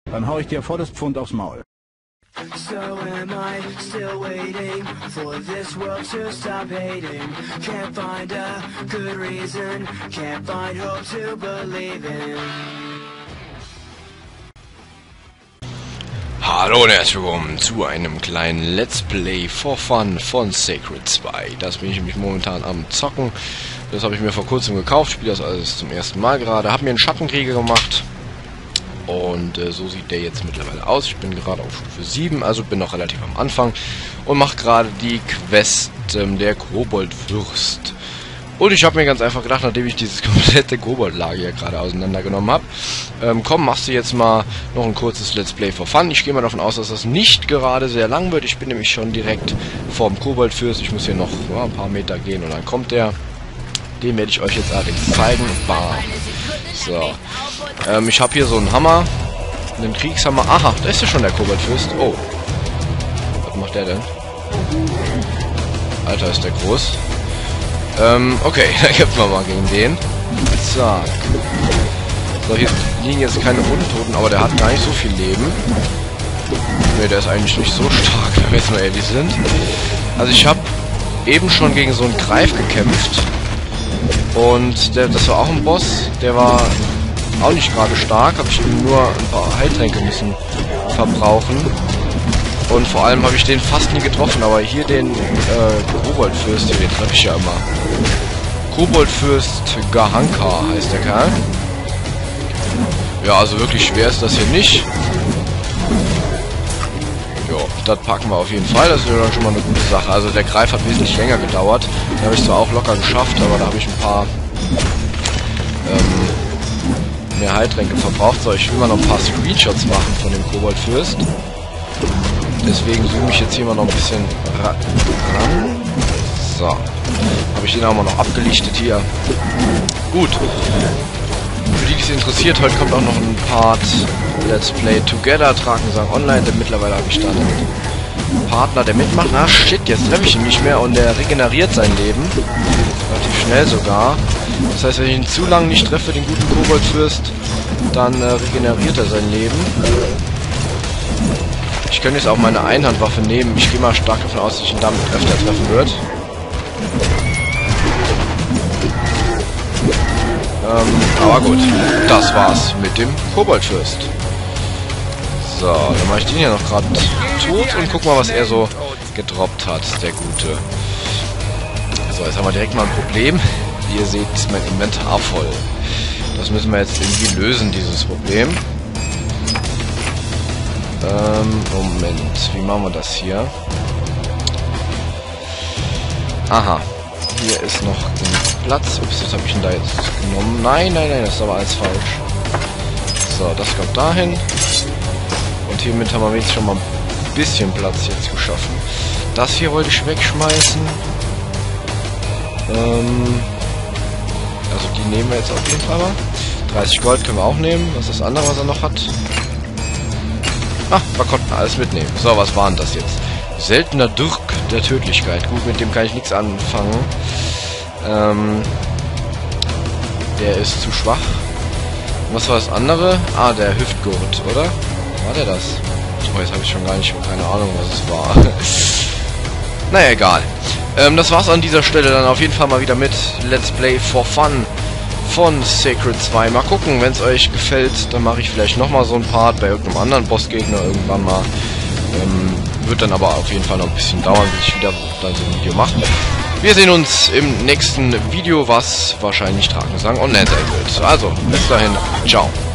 Dann hau ich dir volles Pfund aufs Maul. So am I still waiting for this world to stop hating? Can't find a good reason, can't find hope to believe in. Hallo und herzlich willkommen zu einem kleinen Let's Play for Fun von Sacred 2. Das bin ich nämlich momentan am Zocken. Das habe ich mir vor kurzem gekauft, spiele das alles zum ersten Mal gerade. Habe mir einen Schattenkrieger gemacht. Und so sieht der jetzt mittlerweile aus. Ich bin gerade auf Stufe 7, also bin noch relativ am Anfang. Und mache gerade die Quest der Koboldfürst. Und ich habe mir ganz einfach gedacht, nachdem ich dieses komplette Koboldlager hier gerade auseinandergenommen habe, komm, machst du jetzt mal noch ein kurzes Let's Play for Fun. Ich gehe mal davon aus, dass das nicht gerade sehr lang wird. Ich bin nämlich schon direkt vorm Koboldfürst. Ich muss hier noch ein paar Meter gehen und dann kommt der. Den werde ich euch jetzt allerdings zeigen. Bam. So. Ich habe hier so einen Hammer. Einen Kriegshammer. Aha, da ist ja schon der Koboldfürst. Oh. Was macht der denn? Alter, ist der groß. Okay, da kämpfen wir mal gegen den. Zack. So, hier liegen jetzt keine Untoten, aber der hat gar nicht so viel Leben. Ne, der ist eigentlich nicht so stark, wenn wir jetzt mal ehrlich sind. Also ich habe eben schon gegen so einen Greif gekämpft. Und das war auch ein Boss, der war auch nicht gerade stark, habe ich nur ein paar Heiltränke müssen verbrauchen. Und vor allem habe ich den fast nie getroffen, aber hier den Koboldfürst, den treffe ich ja immer. Koboldfürst Gahanka heißt der Kerl. Ja, also wirklich schwer ist das hier nicht. Jo, das packen wir auf jeden Fall, das ist ja schon mal eine gute Sache. Also der Greif hat wesentlich länger gedauert. Da habe ich zwar auch locker geschafft, aber da habe ich ein paar mehr Heiltränke verbraucht. So, ich will mal noch ein paar Screenshots machen von dem Koboldfürst. Deswegen zoome ich jetzt hier mal noch ein bisschen ran. So. Habe ich den auch mal noch abgelichtet hier. Gut. Für die, die es interessiert, heute kommt auch noch ein Part Let's Play Together, Drakensang Online, denn mittlerweile habe ich dann einen Partner, der mitmacht. Ah, shit, jetzt treffe ich ihn nicht mehr und der regeneriert sein Leben. Relativ schnell sogar. Das heißt, wenn ich ihn zu lange nicht treffe, den guten Koboldfürst, dann regeneriert er sein Leben. Ich könnte jetzt auch meine Einhandwaffe nehmen. Ich gehe mal stark davon aus, dass ich ihn damit öfter treffen wird. Aber gut, das war's mit dem Koboldfürst. So, dann mache ich den hier noch gerade tot und guck mal, was er so gedroppt hat, der Gute. So, jetzt haben wir direkt mal ein Problem. Wie ihr seht, ist mein Inventar voll. Das müssen wir jetzt irgendwie lösen, dieses Problem. Moment, wie machen wir das hier? Aha, hier ist noch ein Platz. Ups, was habe ich denn da jetzt genommen? Nein, nein, nein, das ist aber alles falsch. So, das kommt dahin. Und hiermit haben wir jetzt schon mal ein bisschen Platz jetzt geschaffen. Das hier wollte ich wegschmeißen. Also die nehmen wir jetzt auf jeden Fall mal. 30 Gold können wir auch nehmen. Was ist das andere, was er noch hat? Ah, wir konnten alles mitnehmen. So, was war denn das jetzt? Seltener Dirk der Tödlichkeit. Gut, mit dem kann ich nichts anfangen. Der ist zu schwach. Was war das andere? Ah, der Hüftgurt, oder? War der das? Oh, jetzt habe ich schon gar nicht, keine Ahnung, was es war. Naja, egal. Das war's an dieser Stelle dann auf jeden Fall mal wieder mit Let's Play for Fun von Sacred 2. Mal gucken, wenn es euch gefällt, dann mache ich vielleicht nochmal so ein Part bei irgendeinem anderen Bossgegner irgendwann mal. Wird dann aber auf jeden Fall noch ein bisschen dauern, bis ich wieder dann so ein Video mache. Wir sehen uns im nächsten Video, was wahrscheinlich Drakensang Online sein wird. Also, bis dahin, ciao.